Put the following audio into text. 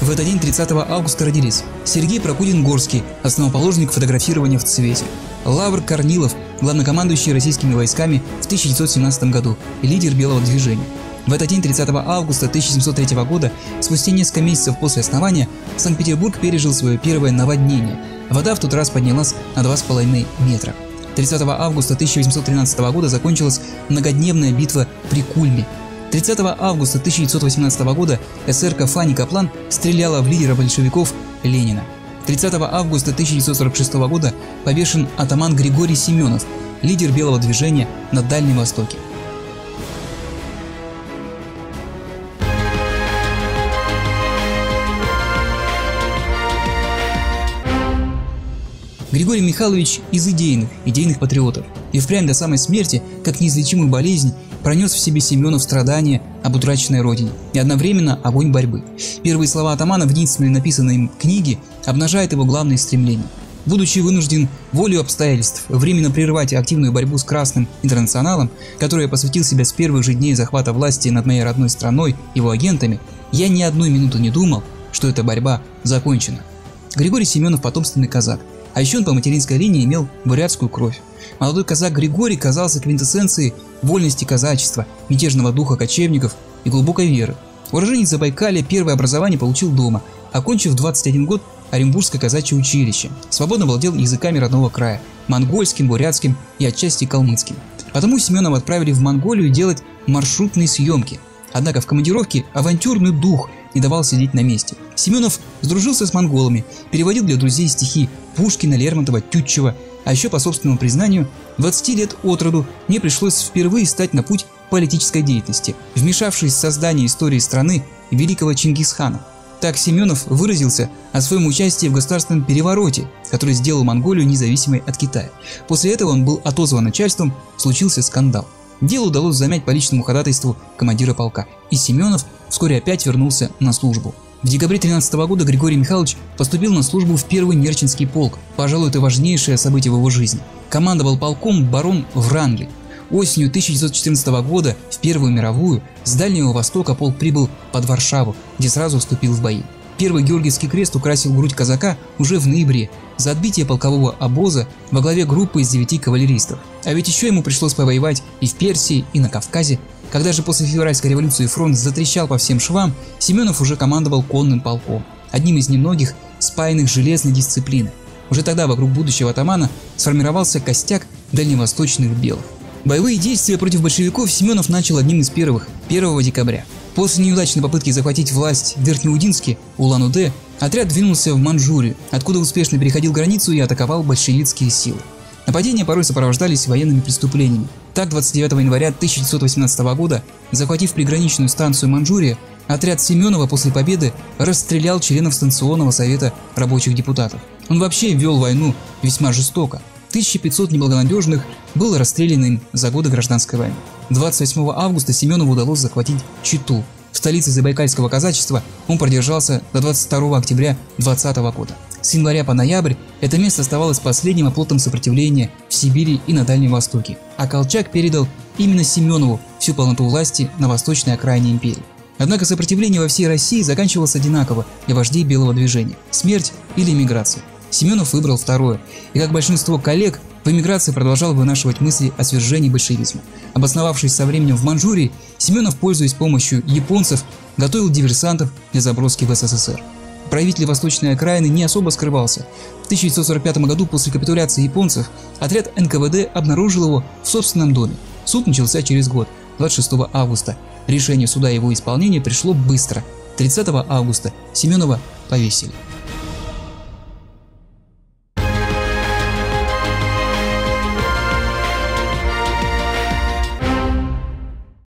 В этот день 30 августа родились Сергей Прокудин-Горский, основоположник фотографирования в цвете, Лавр Корнилов, главнокомандующий российскими войсками в 1917 году и лидер Белого движения. В этот день 30 августа 1703 года, спустя несколько месяцев после основания, Санкт-Петербург пережил свое первое наводнение. Вода в тот раз поднялась на 2,5 метра. 30 августа 1813 года закончилась многодневная битва при Кульме. 30 августа 1918 года эсерка Фанни Каплан стреляла в лидера большевиков Ленина. 30 августа 1946 года повешен атаман Григорий Семенов, лидер Белого движения на Дальнем Востоке. Григорий Михайлович из идейных патриотов, и впрямь до самой смерти, как неизлечимую болезнь, пронес в себе Семенов страдания об утраченной родине и одновременно огонь борьбы. Первые слова атамана в единственной написанной им книге обнажают его главные стремления. Будучи вынужден волею обстоятельств временно прервать активную борьбу с Красным интернационалом, которой я посвятил себя с первых же дней захвата власти над моей родной страной, его агентами, я ни одной минуты не думал, что эта борьба закончена. Григорий Семенов – потомственный казак, а еще он по материнской линии имел бурятскую кровь. Молодой казак Григорий казался квинтэссенцией вольности казачества, мятежного духа кочевников и глубокой веры. Уроженец Забайкалья первое образование получил дома, окончив в 21 год Оренбургское казачье училище. Свободно владел языками родного края – монгольским, бурятским и отчасти калмыцким. Потому Семенова отправили в Монголию делать маршрутные съемки. Однако в командировке авантюрный дух не давал сидеть на месте. Семенов сдружился с монголами, переводил для друзей стихи Пушкина, Лермонтова, Тютчева, а еще, по собственному признанию, 20 лет от роду мне пришлось впервые стать на путь политической деятельности, вмешавшись в создание истории страны великого Чингисхана. Так Семенов выразился о своем участии в государственном перевороте, который сделал Монголию независимой от Китая. После этого он был отозван начальством, случился скандал. Дело удалось замять по личному ходатайству командира полка, и Семенов вскоре опять вернулся на службу. В декабре 13 года Григорий Михайлович поступил на службу в Первый Нерчинский полк. Пожалуй, это важнейшее событие в его жизни. Командовал полком барон Врангель. Осенью 1914 года в Первую мировую с Дальнего Востока полк прибыл под Варшаву, где сразу вступил в бои. Первый Георгиевский крест украсил грудь казака уже в ноябре за отбитие полкового обоза во главе группы из 9 кавалеристов. А ведь еще ему пришлось повоевать и в Персии, и на Кавказе. Когда же после февральской революции фронт затрещал по всем швам, Семенов уже командовал конным полком, одним из немногих спаянных железной дисциплины. Уже тогда вокруг будущего атамана сформировался костяк дальневосточных белых. Боевые действия против большевиков Семенов начал одним из первых, 1 декабря. После неудачной попытки захватить власть в Верхнеудинске, Улан-Удэ, отряд двинулся в Манчжурию, откуда успешно переходил границу и атаковал большевистские силы. Нападения порой сопровождались военными преступлениями. Так, 29 января 1918 года, захватив приграничную станцию Манчжурия, отряд Семенова после победы расстрелял членов станционного совета рабочих депутатов. Он вообще вел войну весьма жестоко. 1500 неблагонадежных было расстреляно им за годы гражданской войны. 28 августа Семенову удалось захватить Читу. В столице забайкальского казачества он продержался до 22 октября 2020 года. С января по ноябрь это место оставалось последним оплотом сопротивления в Сибири и на Дальнем Востоке, а Колчак передал именно Семенову всю полноту власти на восточной окраине империи. Однако сопротивление во всей России заканчивалось одинаково для вождей Белого движения – смерть или эмиграция. Семенов выбрал второе, и как большинство коллег в эмиграции продолжал вынашивать мысли о свержении большевизма. Обосновавшись со временем в Манчжурии, Семенов, пользуясь помощью японцев, готовил диверсантов для заброски в СССР. Правитель восточной окраины не особо скрывался. В 1945 году после капитуляции японцев отряд НКВД обнаружил его в собственном доме. Суд начался через год, 26 августа. Решение суда и его исполнение пришло быстро. 30 августа Семенова повесили.